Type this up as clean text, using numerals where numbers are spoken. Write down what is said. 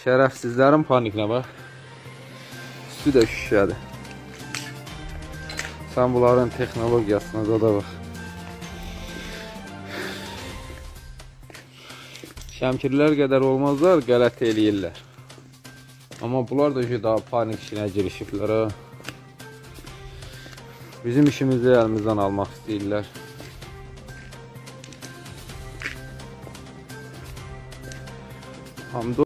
Şərəfsizlərin paniklə bax. Üstü də şüşədir. Sən bunların texnologiyasına da bax. Şəmkirlər qədər olmazlar, qələt eləyirlər. Amma bunlar da daha panik işinə girişiblər. Bizim işimizi əlimizdən almaq istəyirlər. Hamd